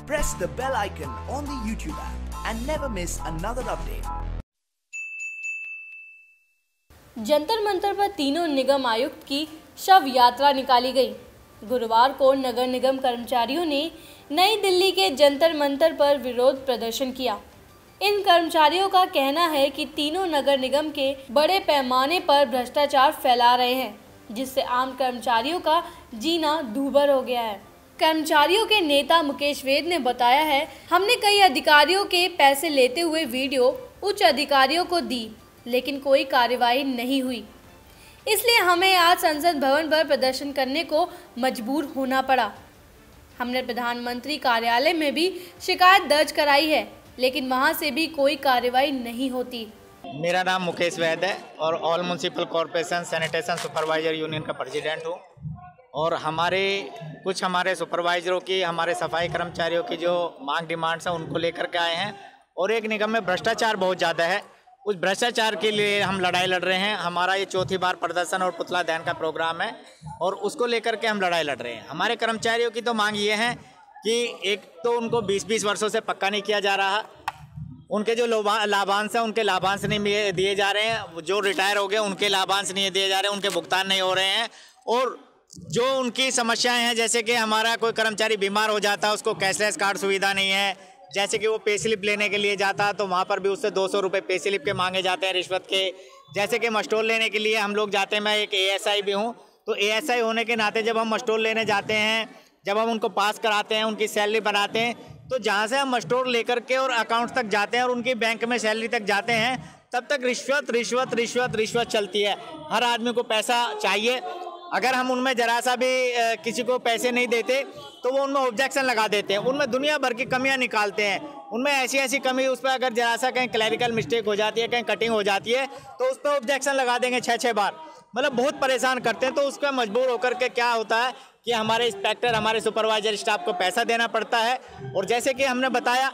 Press the bell icon on the YouTube app and never miss another update. Jantar Mantar पर तीनों निगम आयुक्त की शव यात्रा निकाली गई। गुरुवार को नगर निगम कर्मचारियों ने नई दिल्ली के जंतर मंतर पर विरोध प्रदर्शन किया। इन कर्मचारियों का कहना है कि तीनों नगर निगम के बड़े पैमाने पर भ्रष्टाचार फैला रहे हैं, जिससे आम कर्मचारियों का जीना दूभर हो गया है। कर्मचारियों के नेता मुकेश वेद ने बताया है, हमने कई अधिकारियों के पैसे लेते हुए वीडियो उच्च अधिकारियों को दी, लेकिन कोई कार्यवाही नहीं हुई। इसलिए हमें आज संसद भवन पर प्रदर्शन करने को मजबूर होना पड़ा। हमने प्रधानमंत्री कार्यालय में भी शिकायत दर्ज कराई है, लेकिन वहां से भी कोई कार्रवाई नहीं होती। मेरा नाम मुकेश वैद है और all municipal corporation sanitation supervisor union का प्रेसिडेंट हूँ। और हमारे सुपरवाइजरों की, हमारे सफाई कर्मचारियों की जो मांग डिमांड्स हैं उनको लेकर के आए हैं। और एक निगम में भ्रष्टाचार बहुत ज़्यादा है, उस भ्रष्टाचार के लिए हम लड़ाई लड़ रहे हैं। हमारा ये चौथी बार प्रदर्शन और पुतला दहन का प्रोग्राम है और उसको लेकर के हम लड़ाई लड़ रहे हैं। हमारे कर्मचारियों की तो मांग ये है कि एक तो उनको 20-20 वर्षों से पक्का नहीं किया जा रहा, उनके जो लाभांश हैं उनके लाभांश नहीं दिए जा रहे हैं, जो रिटायर हो गए उनके लाभांश नहीं दिए जा रहे हैं, उनके भुगतान नहीं हो रहे हैं। और जो उनकी समस्याएं हैं, जैसे कि हमारा कोई कर्मचारी बीमार हो जाता है उसको कैशलेस कार्ड सुविधा नहीं है, जैसे कि वो पे स्लिप लेने के लिए जाता है तो वहाँ पर भी उससे 200 रुपये पे स्लिप के मांगे जाते हैं रिश्वत के। जैसे कि मस्टोल लेने के लिए हम लोग जाते हैं, मैं एक ASI भी हूँ, तो ASI होने के नाते जब हम मस्टोल लेने जाते हैं, जब हम उनको पास कराते हैं, उनकी सैलरी बनाते हैं, तो जहाँ से हम मस्टोर लेकर के और अकाउंट तक जाते हैं और उनकी बैंक में सैलरी तक जाते हैं, तब तक रिश्वत चलती है। हर आदमी को पैसा चाहिए। अगर हम उनमें जरा सा भी किसी को पैसे नहीं देते तो वो उनमें ऑब्जेक्शन लगा देते हैं, उनमें दुनिया भर की कमियां निकालते हैं। उनमें ऐसी कमी, उस पर अगर जरा सा कहीं क्लैरिकल मिस्टेक हो जाती है, कहीं कटिंग हो जाती है तो उस पर ऑब्जेक्शन लगा देंगे 6-6 बार। मतलब बहुत परेशान करते हैं। तो उस पर मजबूर होकर के क्या होता है कि हमारे इंस्पेक्टर, हमारे सुपरवाइजर स्टाफ को पैसा देना पड़ता है। और जैसे कि हमने बताया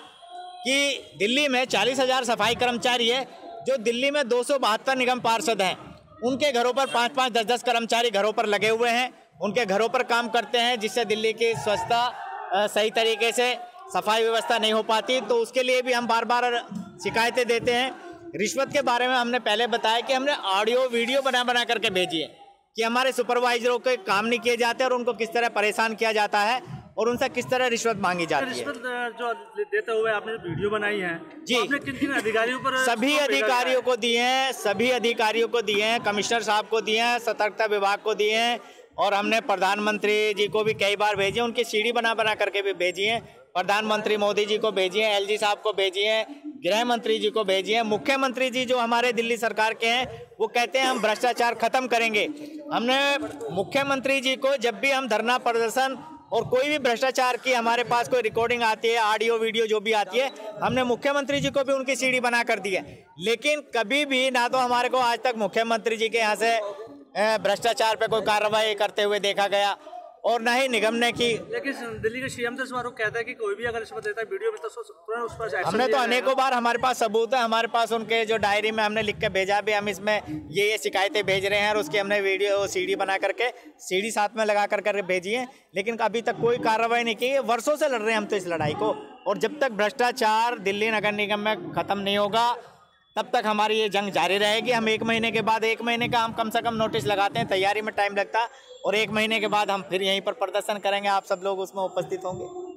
कि दिल्ली में 40,000 सफाई कर्मचारी है, जो दिल्ली में 272 निगम पार्षद हैं, उनके घरों पर 5-5, 10-10 कर्मचारी घरों पर लगे हुए हैं, उनके घरों पर काम करते हैं, जिससे दिल्ली की स्वच्छता सही तरीके से सफाई व्यवस्था नहीं हो पाती। तो उसके लिए भी हम बार बार शिकायतें देते हैं। रिश्वत के बारे में हमने पहले बताया कि हमने ऑडियो वीडियो बना करके भेजी है कि हमारे सुपरवाइजरों के काम नहीं किए जाते और उनको किस तरह परेशान किया जाता है और उनसे किस तरह रिश्वत मांगी जाती है। रिश्वत जो देते हुए आपने वीडियो बनाई है जी, तो आपने किन अधिकारियों पर? सभी अधिकारियों को दिए हैं, सभी अधिकारियों को दिए हैं, कमिश्नर साहब को दिए हैं, सतर्कता विभाग को दिए हैं, और हमने प्रधानमंत्री जी को भी कई बार भेजे, उनकी सीडी बना करके भी भेजी है। प्रधानमंत्री मोदी जी को भेजी है, LG साहब को भेजी है, गृह मंत्री जी को भेजी है। मुख्यमंत्री जी जो हमारे दिल्ली सरकार के हैं वो कहते हैं हम भ्रष्टाचार खत्म करेंगे। हमने मुख्यमंत्री जी को, जब भी हम धरना प्रदर्शन और कोई भी भ्रष्टाचार की हमारे पास कोई रिकॉर्डिंग आती है, ऑडियो वीडियो जो भी आती है, हमने मुख्यमंत्री जी को भी उनकी सीडी बना कर दी है। लेकिन कभी भी ना तो हमारे को आज तक मुख्यमंत्री जी के यहाँ से भ्रष्टाचार पे कोई कार्रवाई करते हुए देखा गया और ना ही निगम ने की। लेकिन दिल्ली के CM से समारोह कहता है कि कोई भी अगर रिश्वत देता है वीडियो में तो तुरंत उस पर हमने तो अनेकों बार, हमारे पास सबूत है, हमारे पास उनके जो डायरी में हमने लिख के भेजा भी, हम इसमें ये शिकायतें भेज रहे हैं और उसकी हमने वीडियो CD बना करके CD साथ में लगा कर भेजी है। लेकिन अभी तक कोई कार्रवाई नहीं की है। वर्षों से लड़ रहे हैं हम तो इस लड़ाई को, और जब तक भ्रष्टाचार दिल्ली नगर निगम में खत्म नहीं होगा तब तक हमारी ये जंग जारी रहेगी। हम 1 महीने के बाद, 1 महीने का हम कम से कम नोटिस लगाते हैं, तैयारी में टाइम लगता है, और 1 महीने के बाद हम फिर यहीं पर प्रदर्शन करेंगे। आप सब लोग उसमें उपस्थित होंगे।